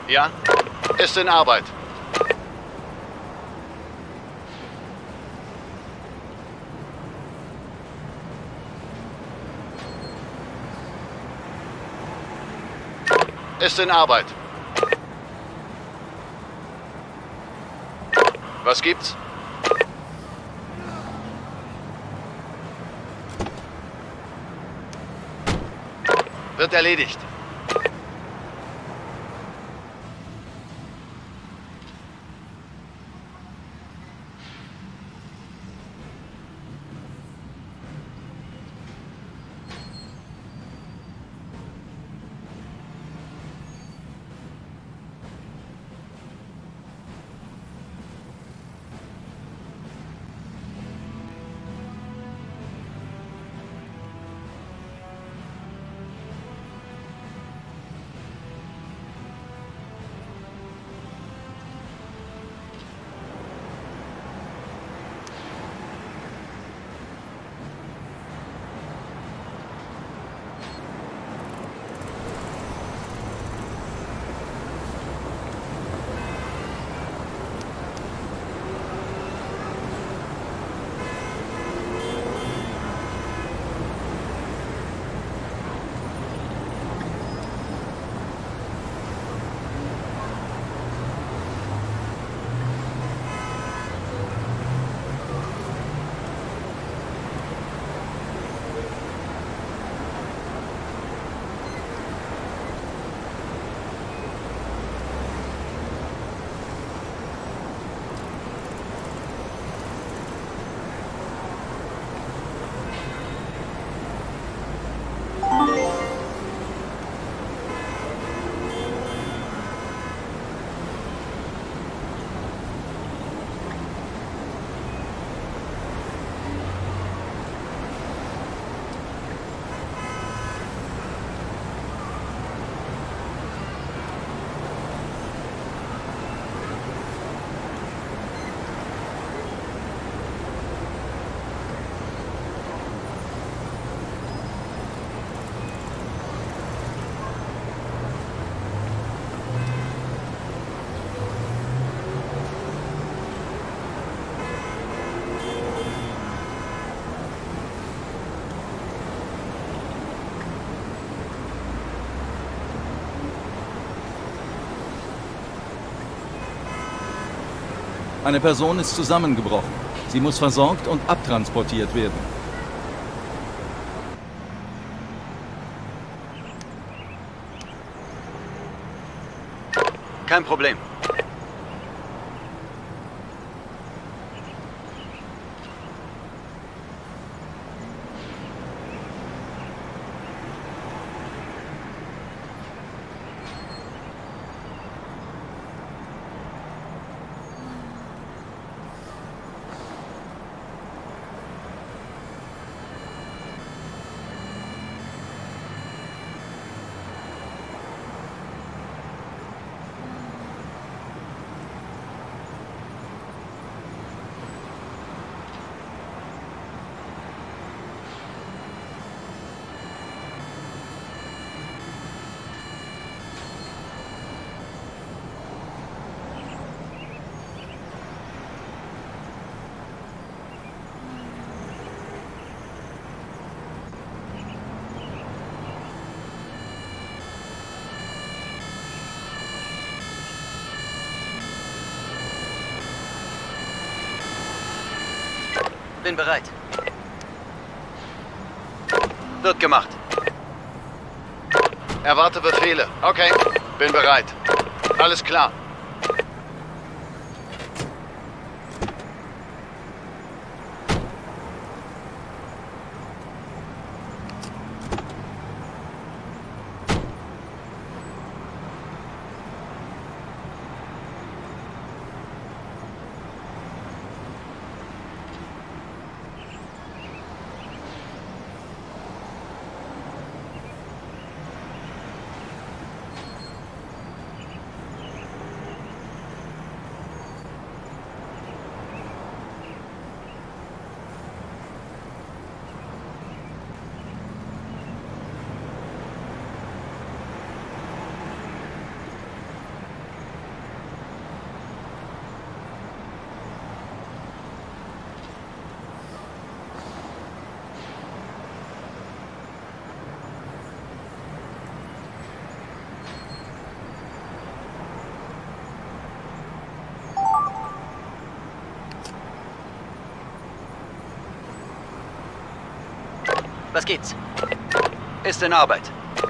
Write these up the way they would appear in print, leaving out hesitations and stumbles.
Ja? Ist in Arbeit. Ist in Arbeit. Was gibt's? Wird erledigt. Eine Person ist zusammengebrochen. Sie muss versorgt und abtransportiert werden. Kein Problem. Bin bereit. Wird gemacht. Erwarte Befehle. Okay. Bin bereit. Alles klar. Was gibt's? Ist in Arbeit.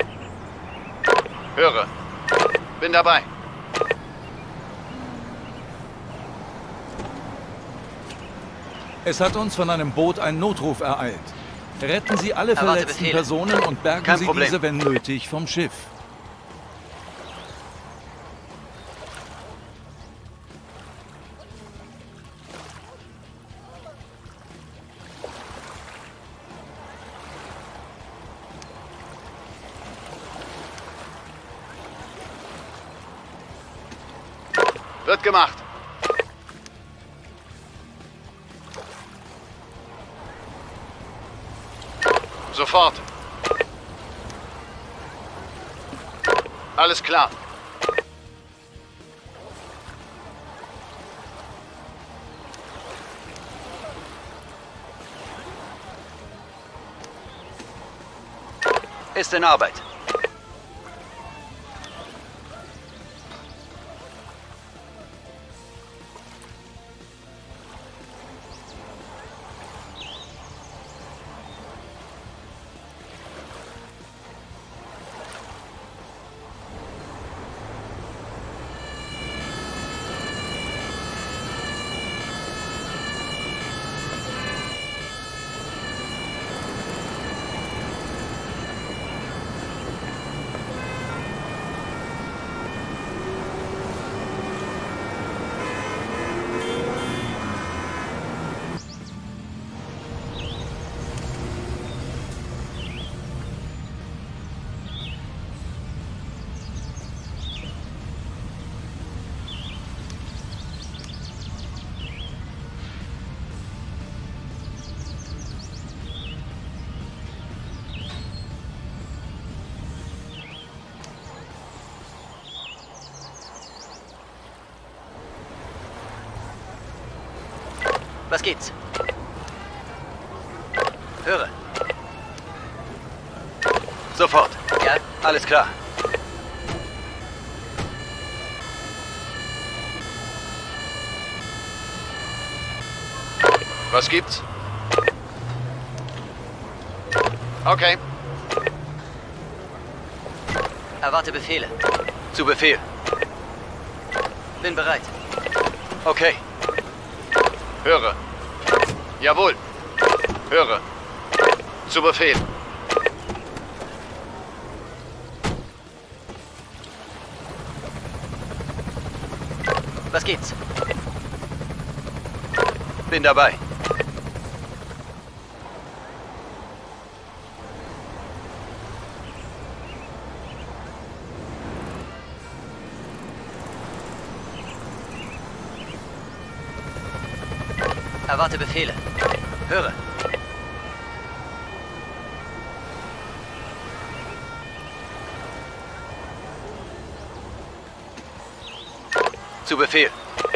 Höre. Bin dabei. Es hat uns von einem Boot ein Notruf ereilt. Retten Sie alle Erwarte verletzten Befehle. Personen und bergen Kein Sie Problem. diese, wenn nötig, vom Schiff. Wird gemacht. Sofort. Alles klar. Ist in Arbeit. Was gibt's? Höre. Sofort. Ja, alles klar. Was gibt's? Okay. Erwarte Befehle. Zu Befehl. Bin bereit. Okay. Höre. Jawohl. Höre. Zu Befehl. Was gibt's? Bin dabei. Erwarte Befehle. Höre. Zu Befehl.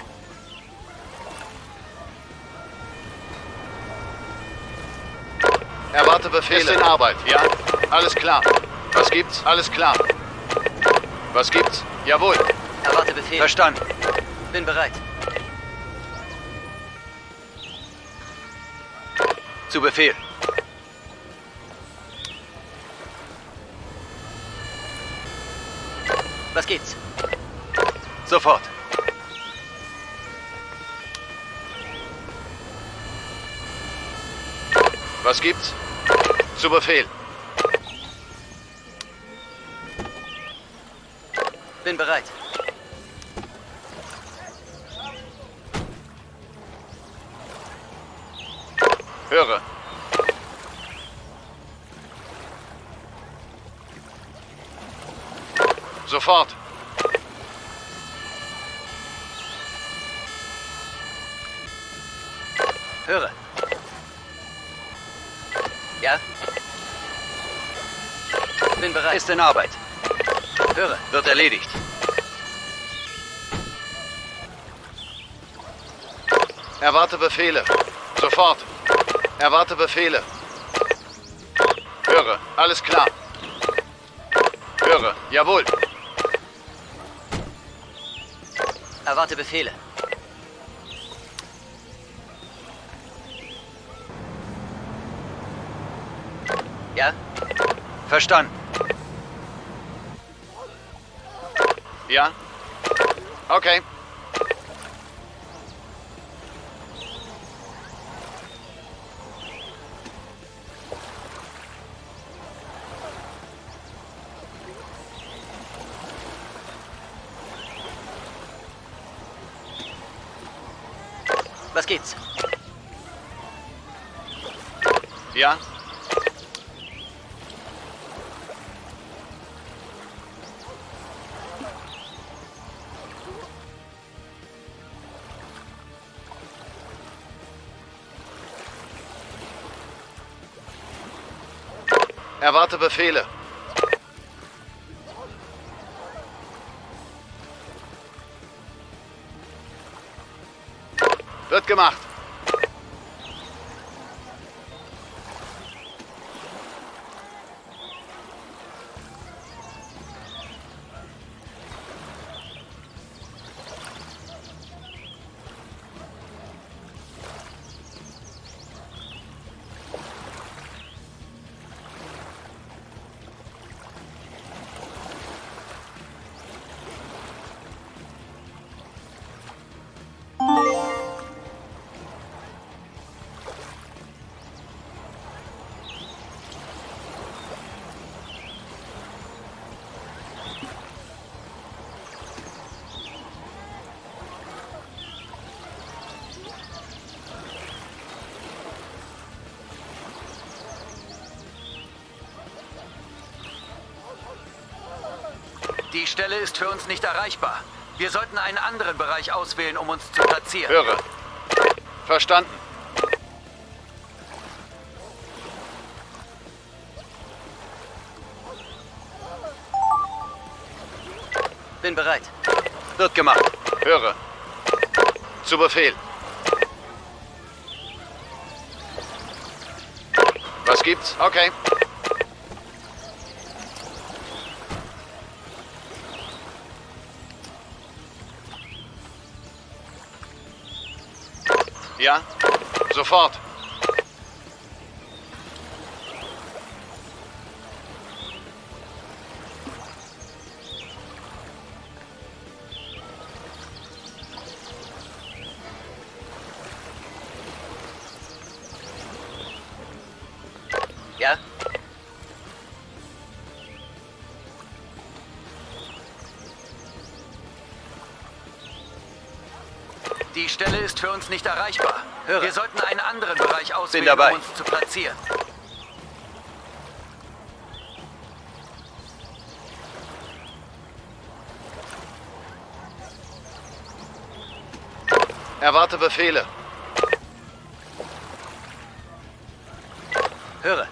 Erwarte Befehle. Ist in Arbeit. Ja, alles klar. Was gibt's? Alles klar. Was gibt's? Jawohl. Erwarte Befehle. Verstanden. Bin bereit. Zu Befehl. Was gibt's? Sofort. Was gibt's? Zu Befehl. Bin bereit. Höre. Sofort. Höre. Ja? Bin bereit. Ist in Arbeit. Höre. Wird erledigt. Erwarte Befehle. Sofort. Erwarte Befehle. Höre. Alles klar. Höre. Jawohl. Erwarte Befehle. Ja? Verstanden. Ja? Okay. Was gibt's? Ja? Erwarte Befehle. Wird gemacht. Die Stelle ist für uns nicht erreichbar. Wir sollten einen anderen Bereich auswählen, um uns zu platzieren. Höre. Verstanden. Bin bereit. Wird gemacht. Höre. Zu Befehl. Was gibt's? Okay. Ja? Sofort. Ja? Die Stelle ist für uns nicht erreichbar. Höre. Wir sollten einen anderen Bereich auswählen, dabei. um uns zu platzieren. Erwarte Befehle. Höre.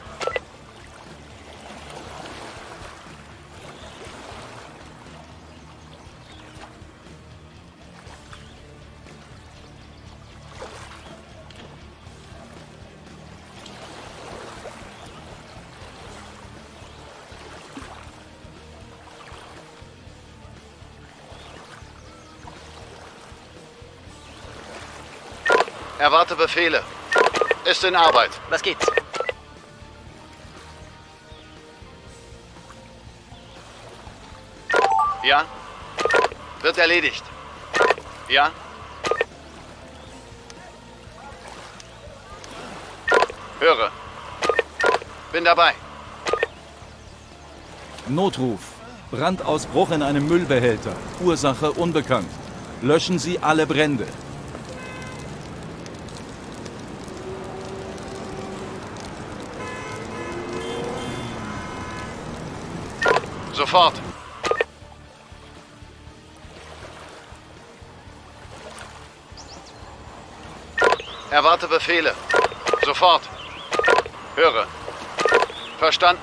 Erwarte Befehle. Ist in Arbeit. Was gibt's? Ja? Wird erledigt. Ja? Höre. Bin dabei. Notruf. Brandausbruch in einem Müllbehälter. Ursache unbekannt. Löschen Sie alle Brände. Sofort. Erwarte Befehle. Sofort. Höre. Verstanden.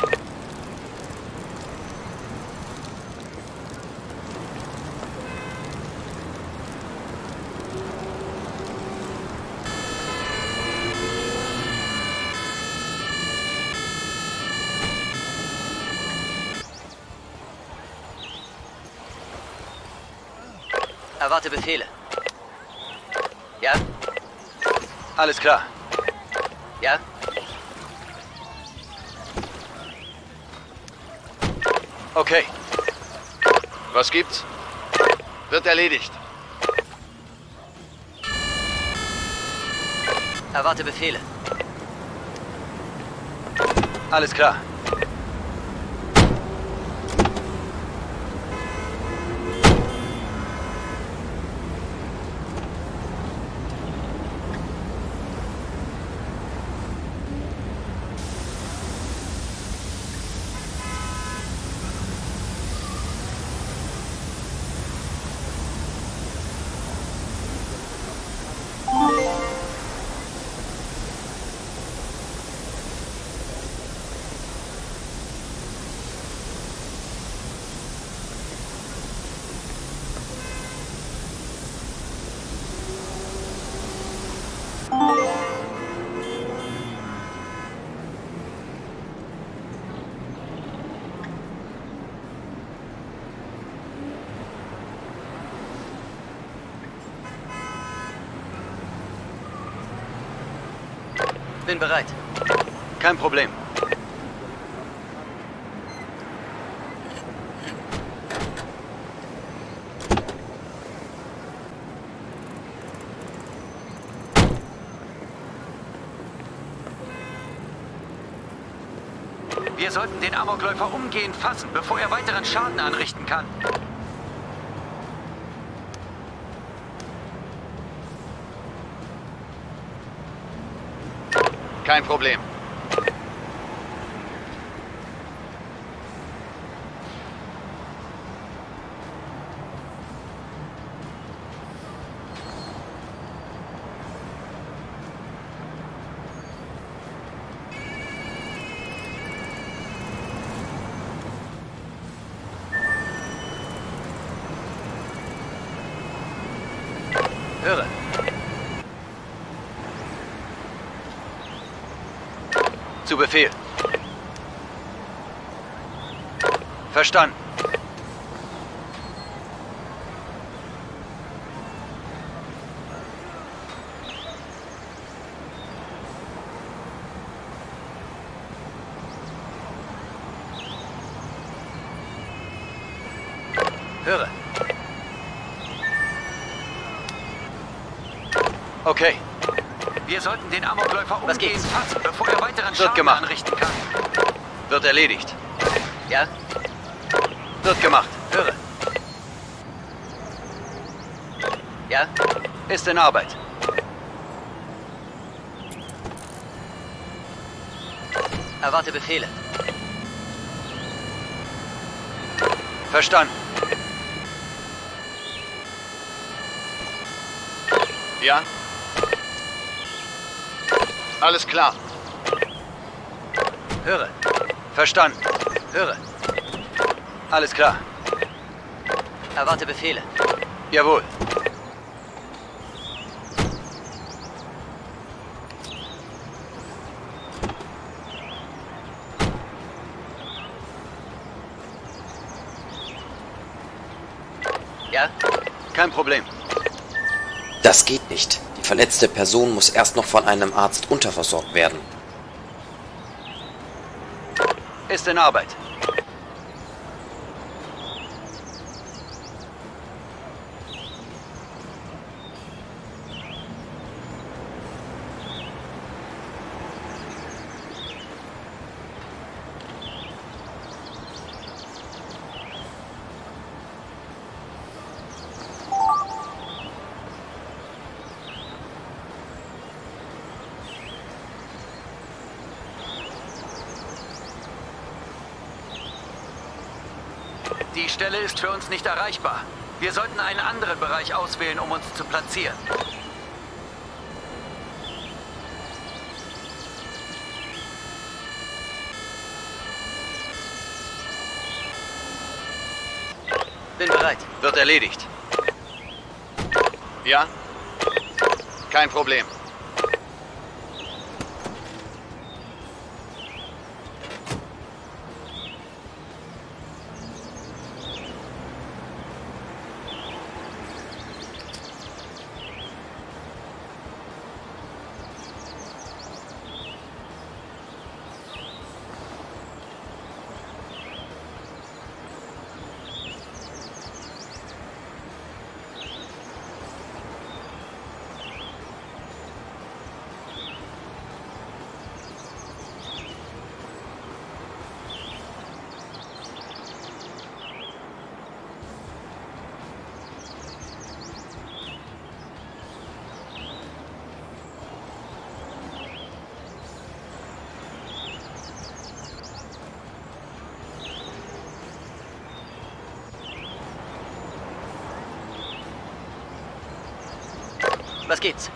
Erwarte Befehle. Ja? Alles klar. Ja? Okay. Was gibt's? Wird erledigt. Erwarte Befehle. Alles klar. Bin bereit. Kein Problem. Wir sollten den Amokläufer umgehend fassen, bevor er weiteren Schaden anrichten kann. Kein Problem. Höre. Zu Befehl. Verstanden. Höre. Okay. Wir sollten den Amokläufer Was umgehend geht's? fassen, bevor er weiteren Wird Schaden gemacht. anrichten kann. Wird erledigt. Ja? Wird gemacht. Höre. Ja? Ist in Arbeit. Erwarte Befehle. Verstanden. Ja? Alles klar. Höre. Verstanden. Höre. Alles klar. Erwarte Befehle. Jawohl. Ja? Kein Problem. Das geht nicht. Die verletzte Person muss erst noch von einem Arzt unterversorgt werden. Ist in Arbeit. Die Stelle ist für uns nicht erreichbar. Wir sollten einen anderen Bereich auswählen, um uns zu platzieren. Bin bereit. Wird erledigt. Ja? Kein Problem. Was gibt's?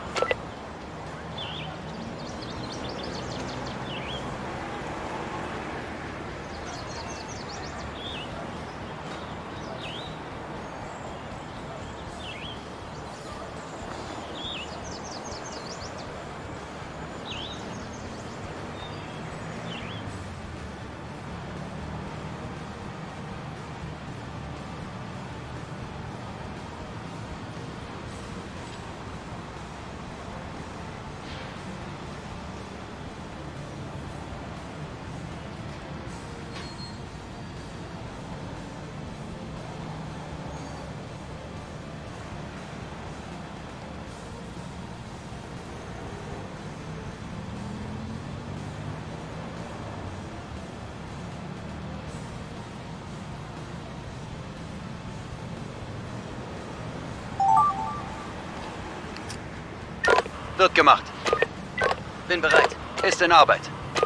Wird gemacht. Bin bereit. Ist in Arbeit.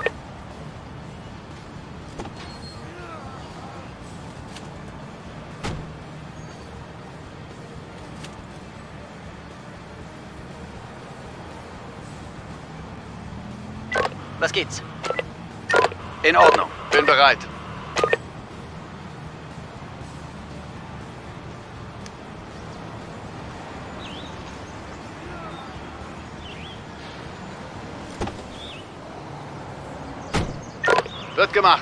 Was gibt's? In Ordnung. Bin bereit. Wird gemacht.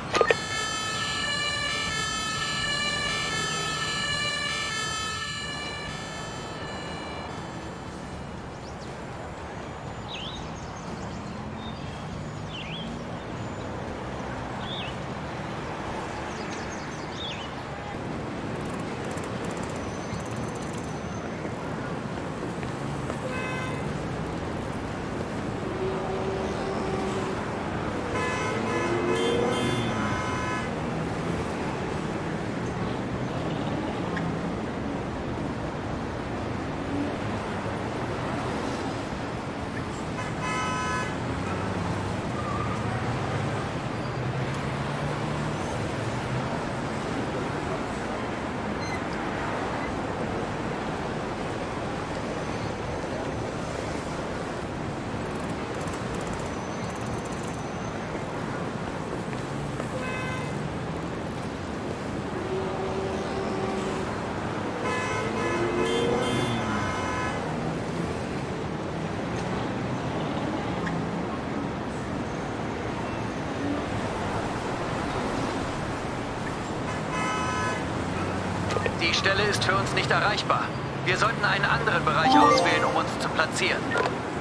Die Stelle ist für uns nicht erreichbar. Wir sollten einen anderen Bereich auswählen, um uns zu platzieren.